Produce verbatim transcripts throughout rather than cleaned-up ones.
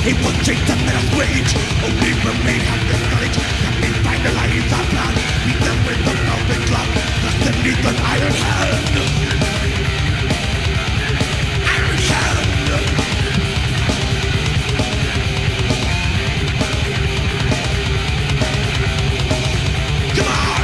He will change the metal's rage. Only remain have the knowledge that we finalize our plan. Meet them with the velvet glove, trust them neath an iron hand. Iron hand. Come on.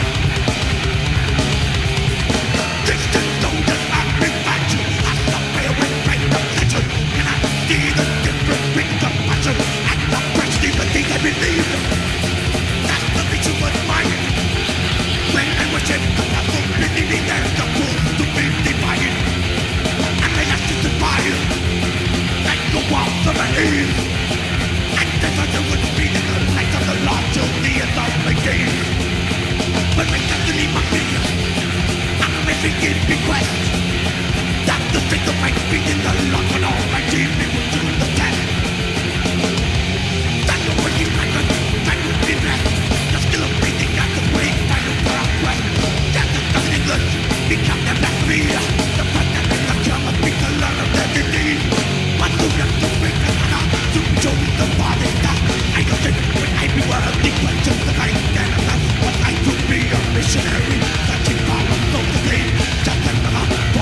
This is golden and revenge. As the fire with rain of legend, can I see the difference between compassion and the prestige I believe? That's the vision was mine. When I was in the puzzle, beneath me there's the rules to be defined. And I asked you to fire, like the walls of an eve. And this was the would be the light of the Lord till the end of my days. But my destiny must be, I'm making it bequest. That the strength of my feet in the Lord when all my team will do the test. That the working record, that will be blessed. The skill of breathing at the brain, final for our quest. That the dozen English become the best of me. The fact that they have come and speak to learn of their disease. But to them to bring the honor, to show the body that I don't think when I be worthy questions that I stand on. But I could be a missionary, touching power of the day. Just another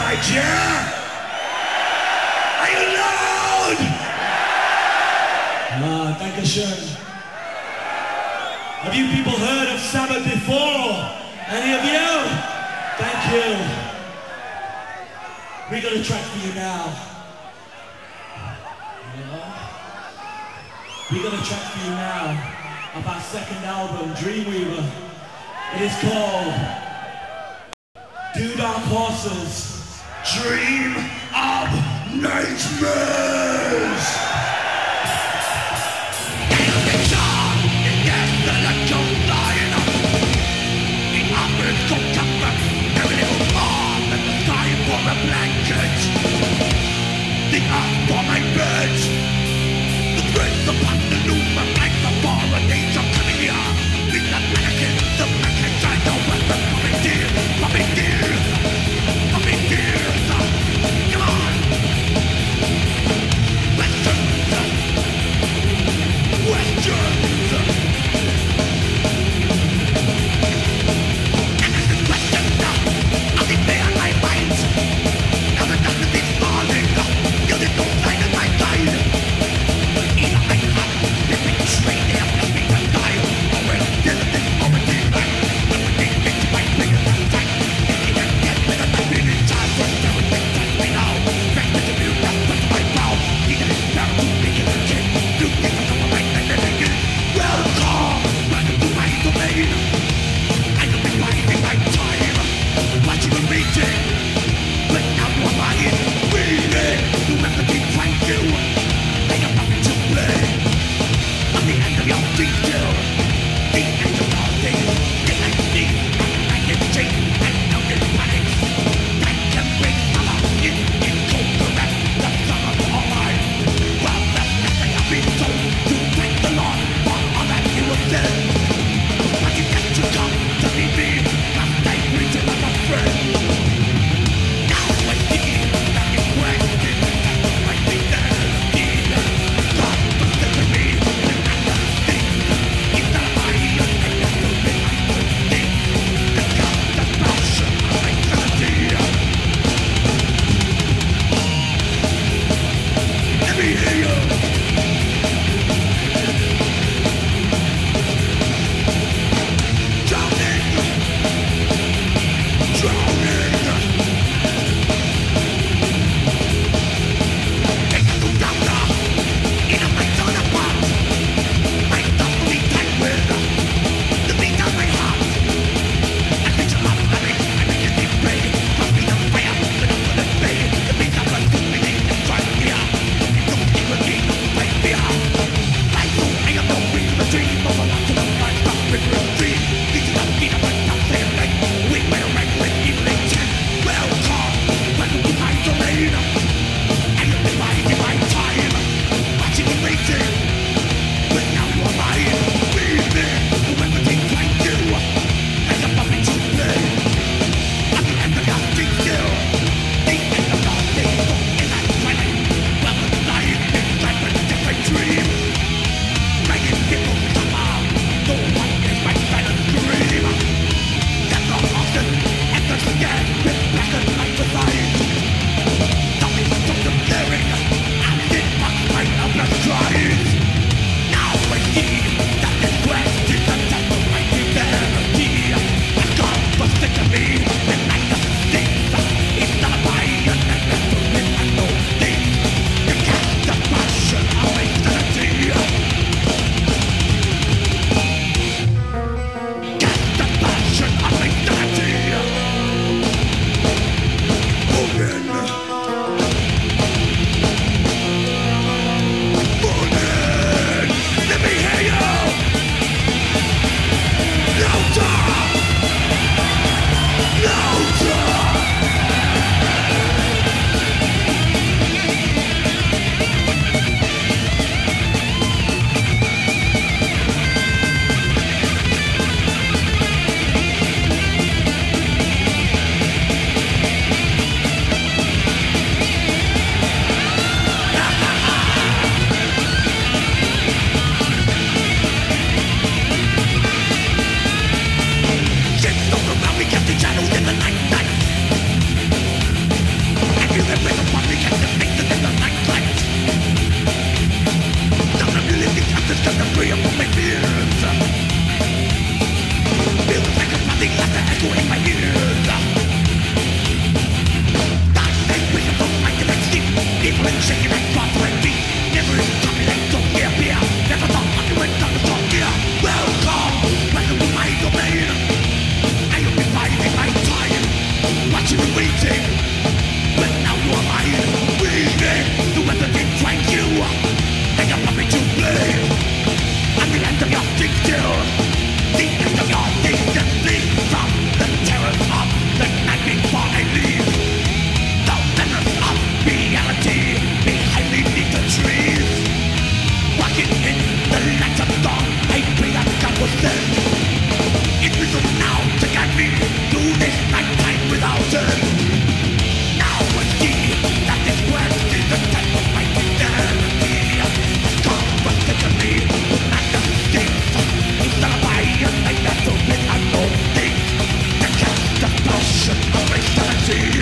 right here? Are you loud? Ah, danke schön. Have you people heard of Sabbath before? Any of you? Thank you. We got a track for you now. Yeah. We got a track for you now of our second album, Dreamweaver. It is called Two Dark Horses. Dream of nightmares. A blanket, the earth for my bed, the threads upon the loom of like the foreign angel coming here. With the mannequin, the mannequin trying to weapon, coming dear, coming dear, coming dear. Come on, Westerns, Westerns. And this is Westerns, I'll be there on my mind. the end of your thing still. The end of your thing that bleed from the terrors of the night before I leave. The menace of reality behind beneath the trees. Walking in the light of dawn, I pray that God will send. It will now to guide me through this night time without end. Now I see that this quest is the type of my fidelity. Come back to me, not the things. Lullaby and I battle with unknown things. The cast the passion of eternity.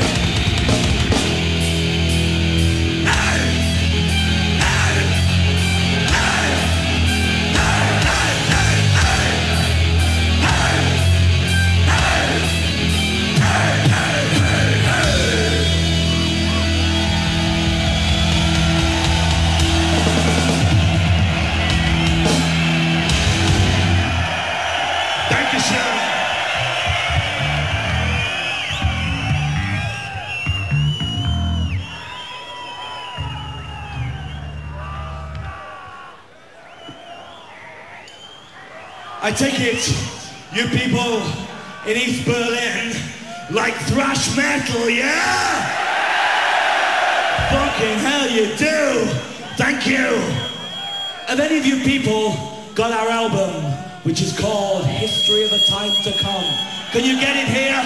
I take it you people in East Berlin like thrash metal, yeah? Fucking hell you do! Thank you! Have any of you people got our album, which is called History of a Time to Come? Can you get it here?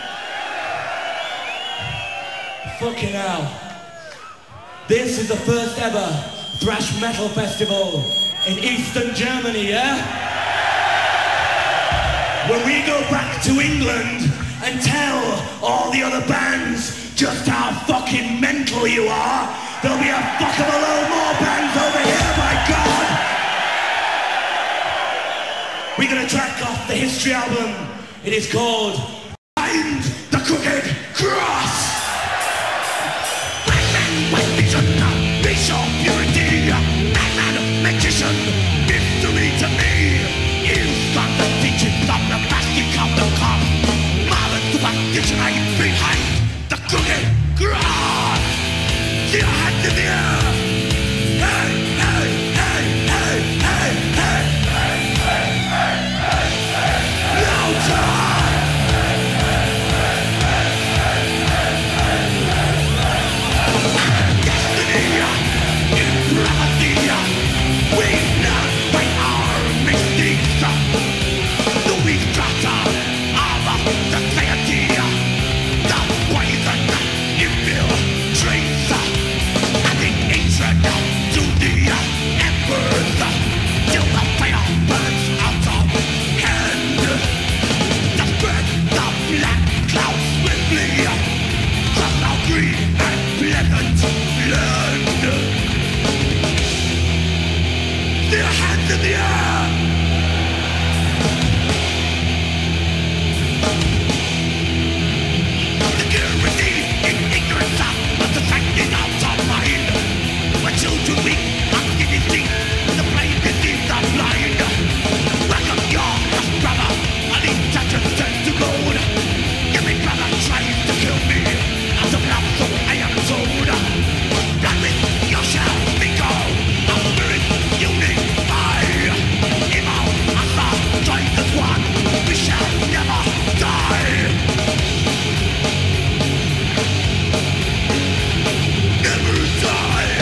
Fucking hell. This is the first ever thrash metal festival in Eastern Germany, yeah? When we go back to England and tell all the other bands just how fucking mental you are, there'll be a fuck of a load more bands over here, by God! We're gonna track off the History album. It is called Find the Crooked Cross! Madman with vision, racial purity, madman magician, mystery to me. You've got the teachings of the plastic of the cop. Modern superstition hiding behind the crooked cross. See your hands in the air. Hey, hey, hey, hey, hey, hey, hey, hey, hey, hey, hey. Louder. Destiny, improvisation. We know by our mistakes. The weak doctor of society. The poison infiltrates. Adding hatred to the embers. Till the fire burns out of hand. The spread the black clouds swiftly. Cross our green and pleasant land. Their hands in the air. Security in ignorance of the fact is out of mind. We're children weak, I'm getting deep. The brain disease are blind. Welcome your lost brother. I need touch and turn to gold. Give me brother tries to kill me. Out of love, so I am told. Blood with your shall be gone. Our spirit unify. Evil, Asa, joins as one. We shall never die. Never die.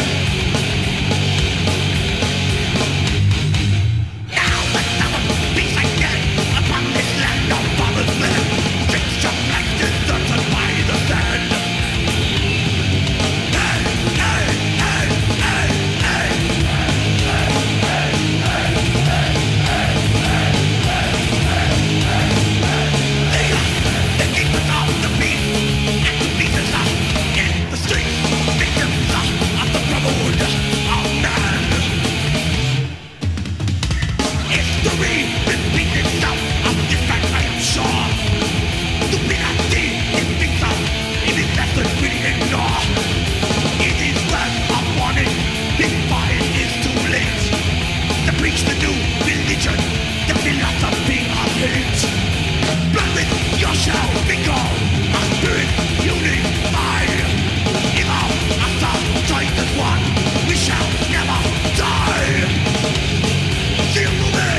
Now the seventh peace again upon this land of father's men. Fix your flag deserted by the sand. Hey, hey, hey, hey, hey. The keepers of the peace and the pieces up in the streets. Victims of the brotherhood of man. History repeats itself of this fact I am sure. Stupidity is picked up in its lessons we ignore. It is worth a warning before it is too late. To preach the new religion, the philosophy of hate. Blood with your shall be gone, our spirit unified. Evil, Asa, joined as one, we shall never die. Feel the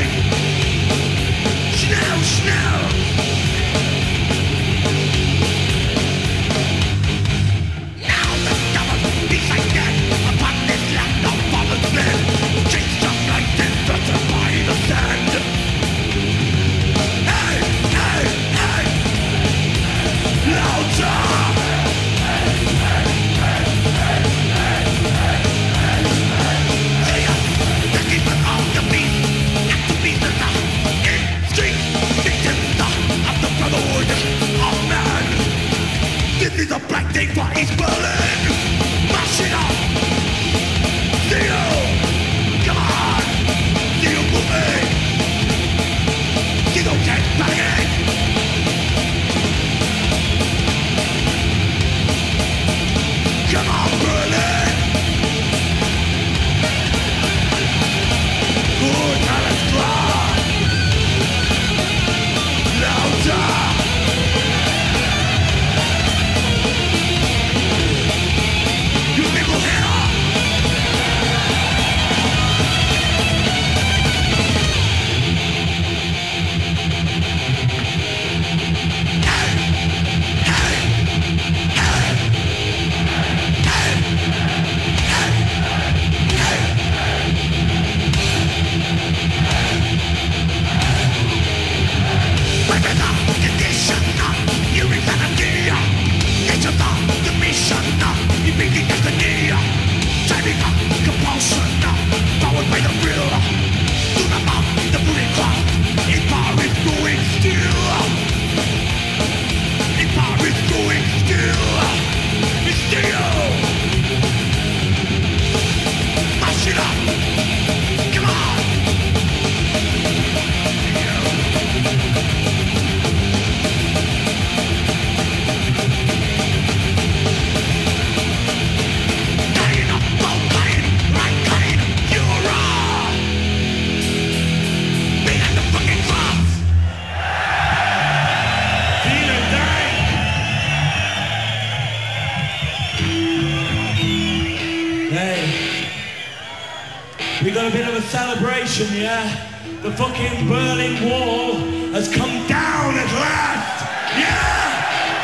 prediction, yeah? The fucking Berlin Wall has come down at last! Yeah!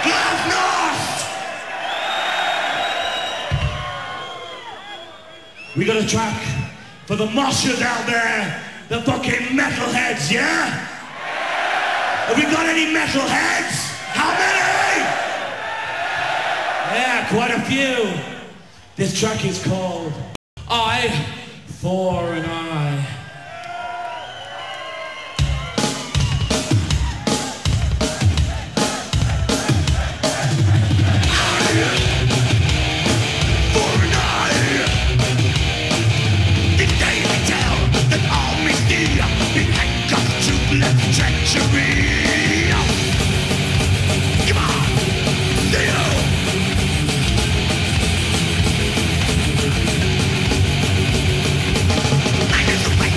Glasnost! We got a track for the moshers out there, the fucking metalheads, yeah? Have we got any metalheads? How many? Yeah, quite a few. This track is called Eye for an Eye. Treachery.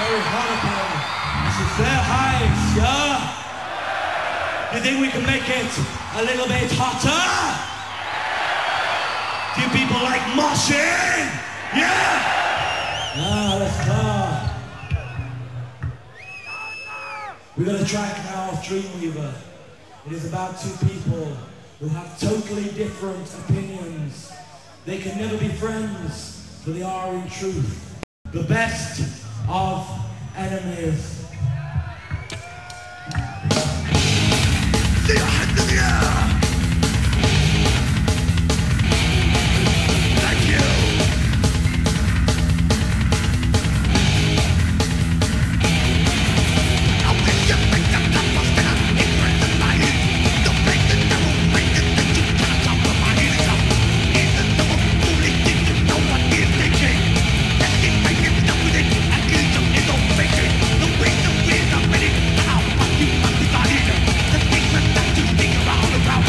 very hot up here. This is their heights, yeah? You think we can make it a little bit hotter? Do you people like moshing? Yeah? Ah, let's go. We got a track now of Dreamweaver. It is about two people who have totally different opinions. They can never be friends, but they are in truth the best of enemies. See your hands in the air. Thank you. I wish you picked up the most and I'm ignorant of my head. Don't make the devil make it that you cannot compromise yourself. Even though I'm fooling, think you know what is thinking. Let's get making up with it. I need some is no faking. The way the wind I'm ready. I'll fuck you up the body. The things that you think around around.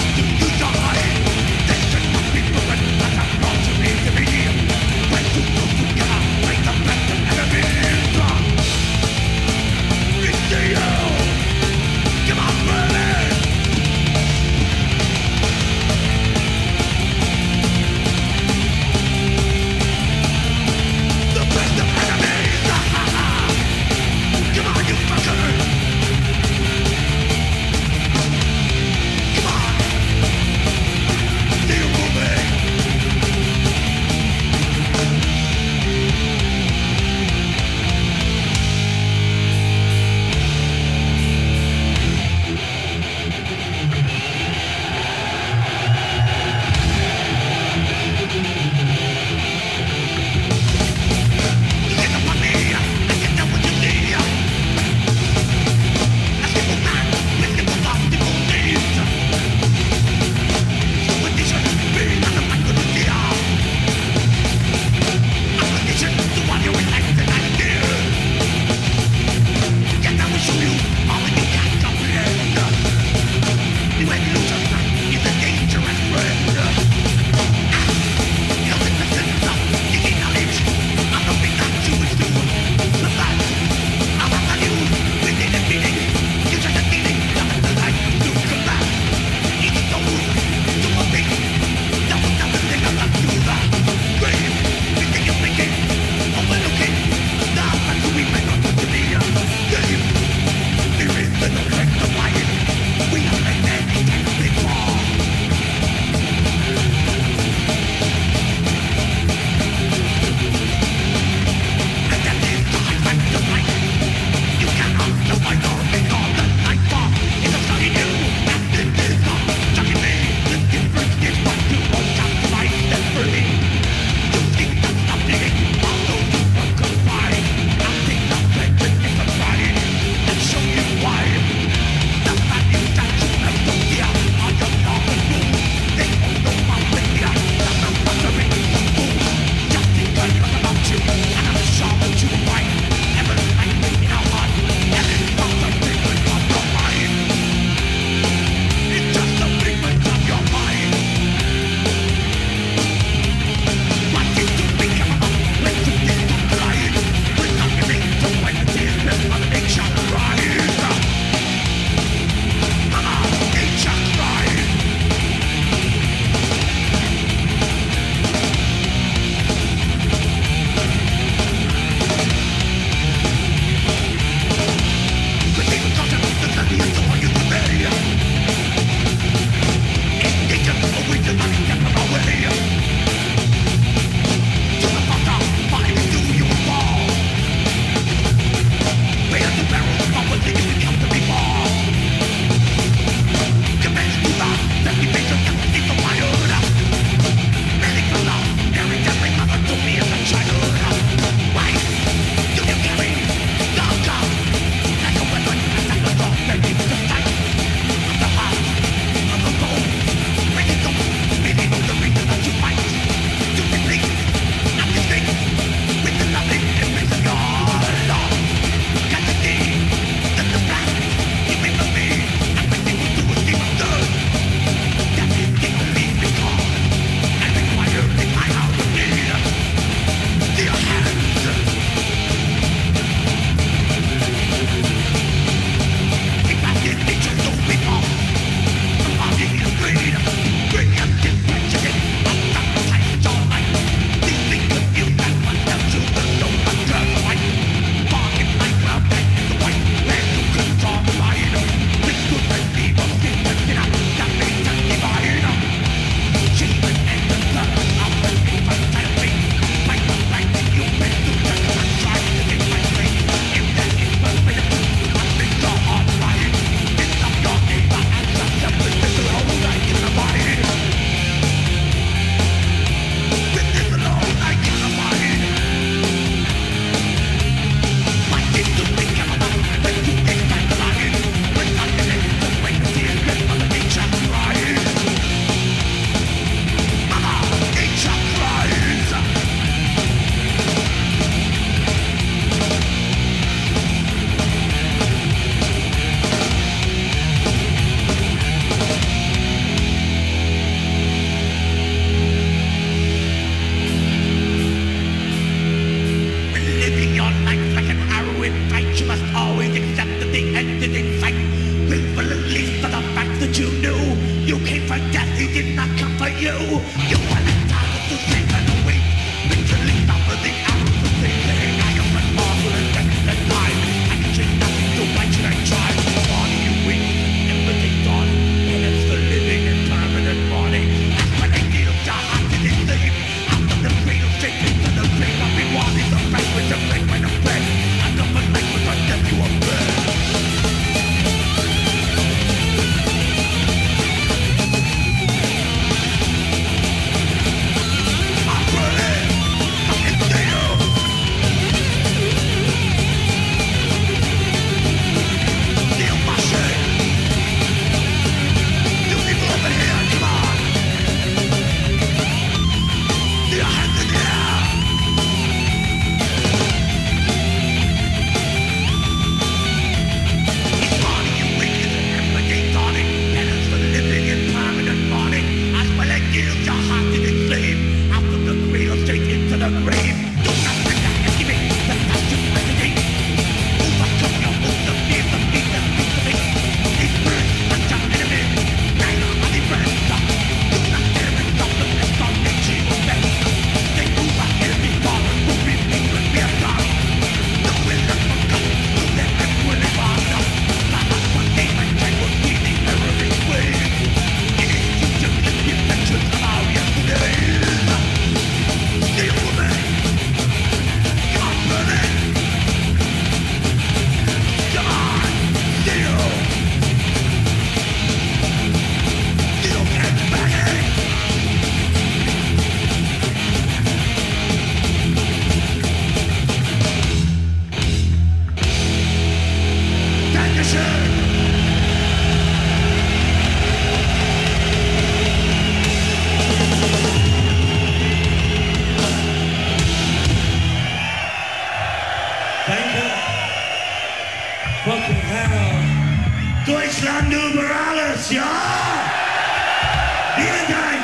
Deutschland über alles, ja? Vielen Dank!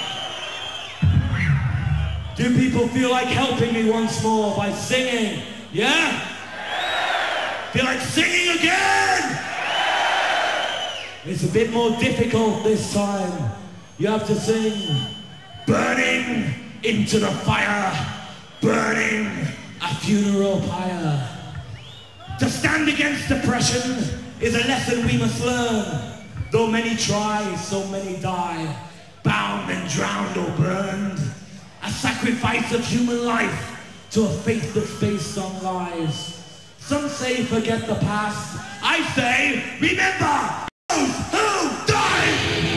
Do people feel like helping me once more by singing? Yeah? Feel like singing again? It's a bit more difficult this time. You have to sing Burning into the fire, burning a funeral pyre. to stand against depression Is a lesson we must learn. Though many try, so many die. bound and drowned or burned. A sacrifice of human life to a faith that's based on lies. Some say forget the past. I say, remember those who died!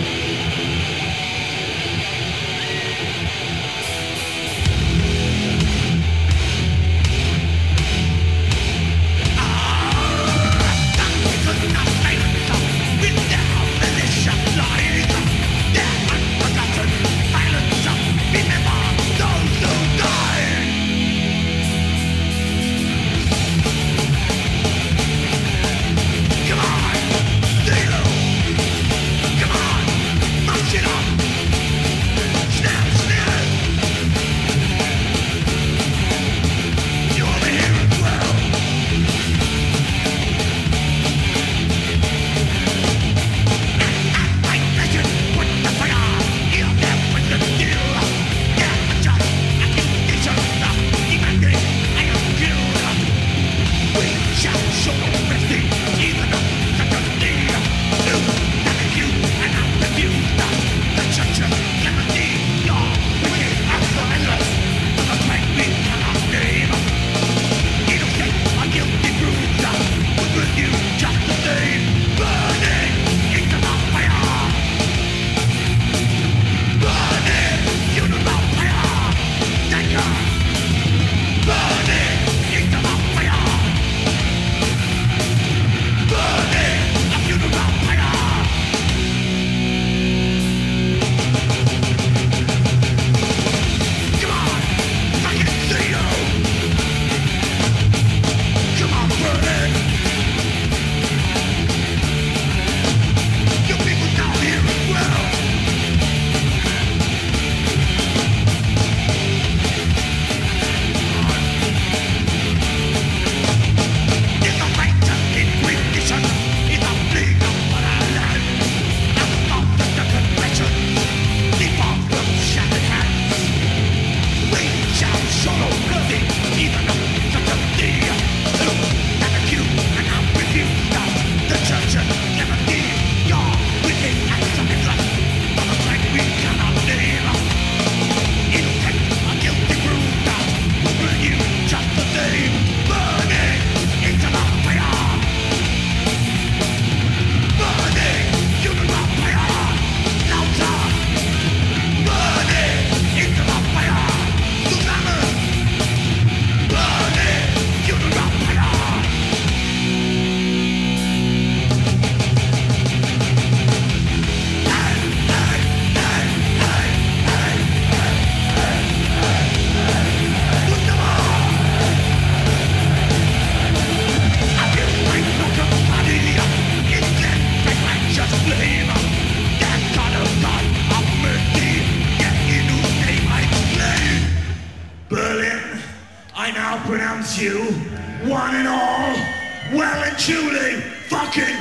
pronounce you, one and all, well and truly fucking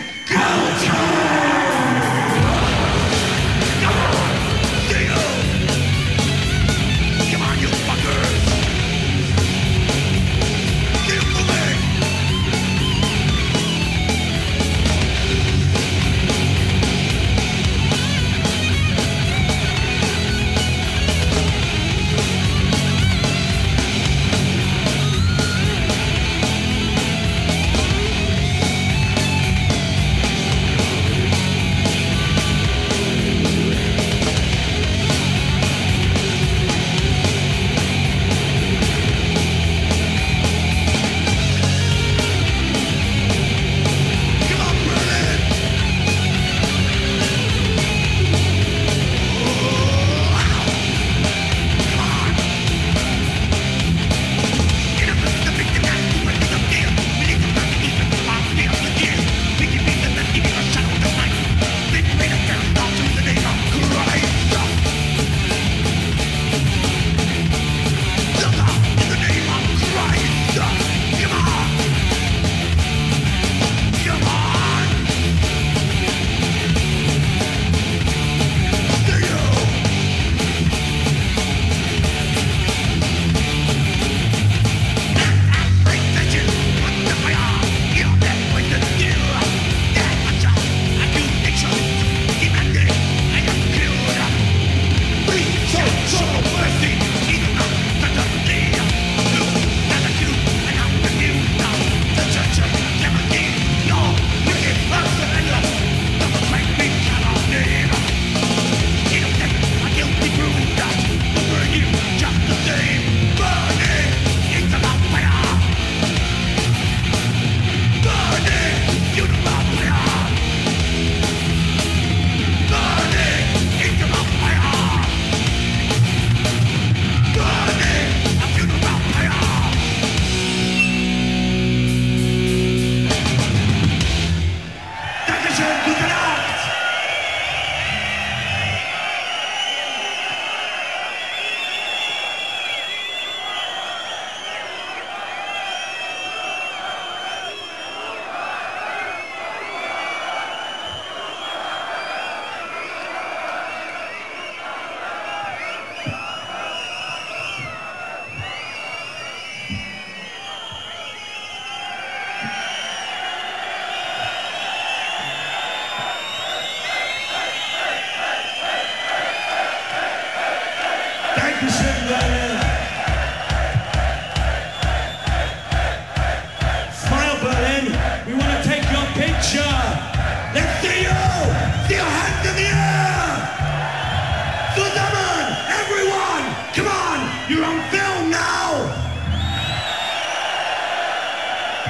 guilty!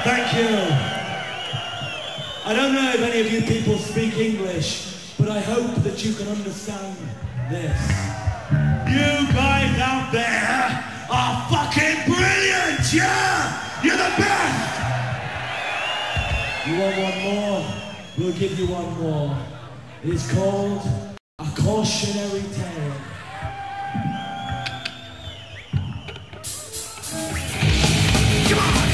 Thank you. I don't know if any of you people speak English, but I hope that you can understand this. You guys out there are fucking brilliant, yeah? You're the best! You want one more? We'll give you one more. It is called A Cautionary Tale. Come on!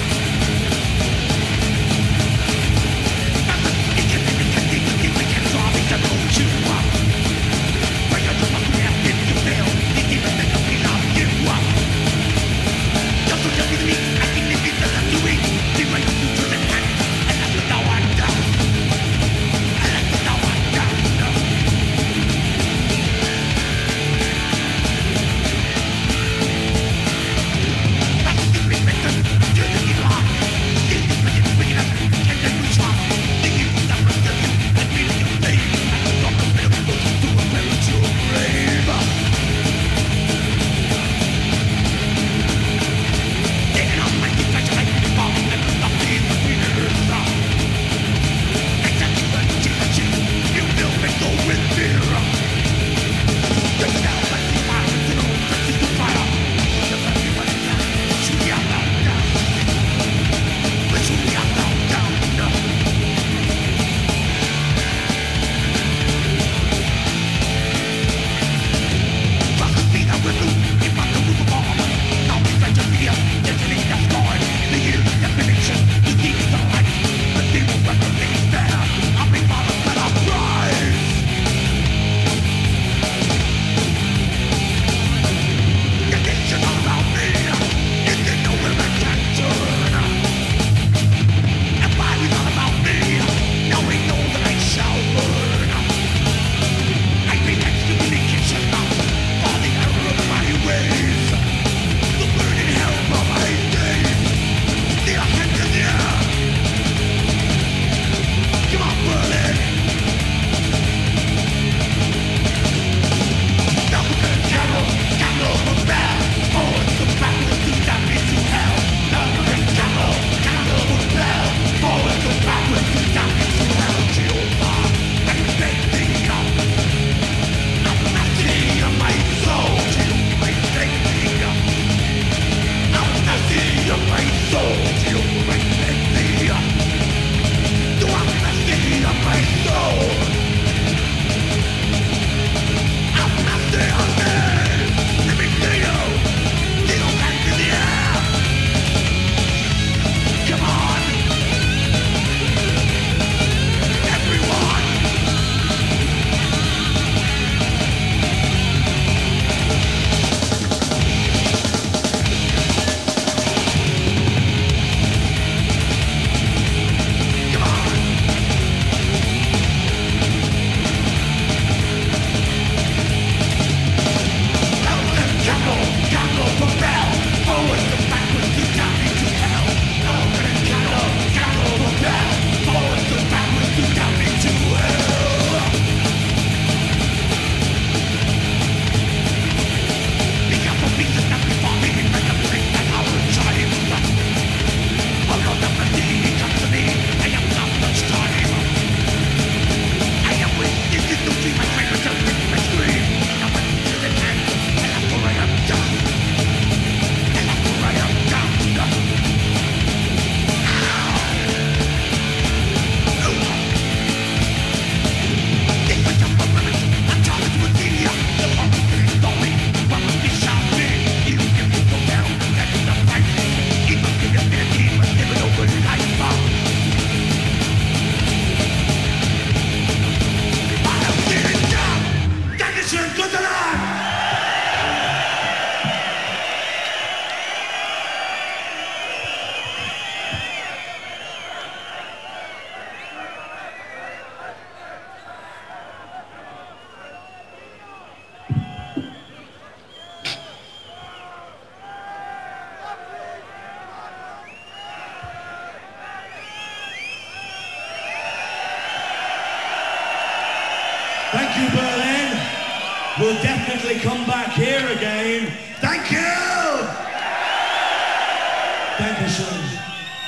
Thank you, Berlin. We'll definitely come back here again. Thank you! Dankeschön.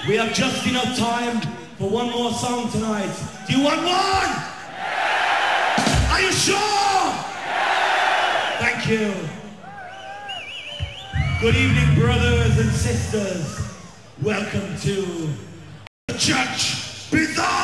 We have just enough time for one more song tonight. Do you want one? Yeah. Are you sure? Yeah. Thank you. Good evening, brothers and sisters. Welcome to the Church Bizarre.